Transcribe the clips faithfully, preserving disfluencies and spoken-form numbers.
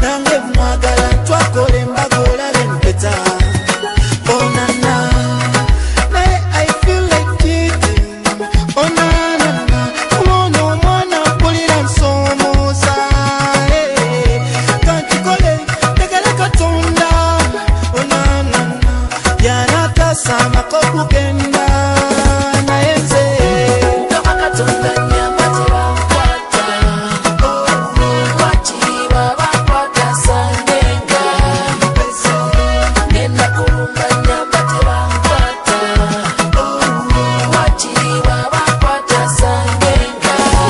nange mwagala twakole mbagola lempeta. Oh na na, naye I feel like cheating. Oh na na na, umono mwana mpulira nsomoza. Hey, kantukole tegele katonda. Oh na na na, yanakasa makoku kenda. Naye nze Mukama Katonda nyamatira nkwata. Wakiriba bakwata sandenga. Nenda kulumba nyamatira nkwata. Wakiriba bakwata sandenga.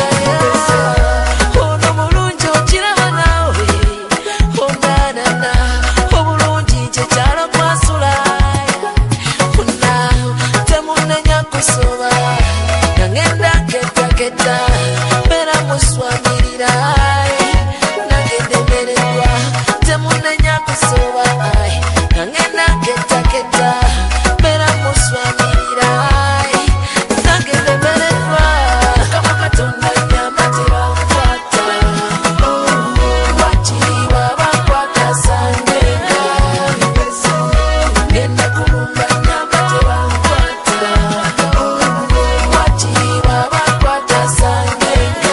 Ono mulungi okiraba nawe. Onanana obulungi kyekyalo kwasula. Una temunenya kusoba. Nangenda keta keta Bera muswamirira Nangende meredwa Temunenya kusoba Nangenda keta keta Bera muswamirira Nangende meredwa Mukama Katonda nyamatira nkwata. Wakiriba bakwata sandenga. Nenda kulumba nyamatira nkwata. Wakiriba bakwata sandenga.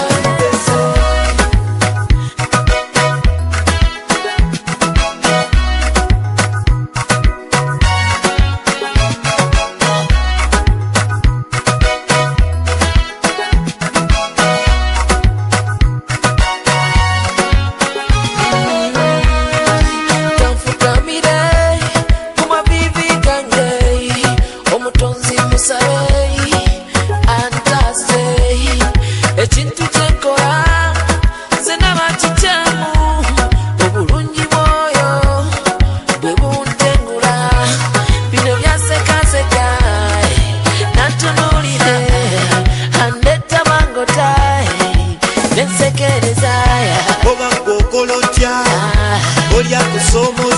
Kanfukamire kumavivi gange omutonzi musabe antase ekintu kyenkola zenaba kikyamu obulungi bwoyo bwe buntengula bino byasekaseka nantunulire andeta bangota nensekereza oba gwokolotya olya kusomo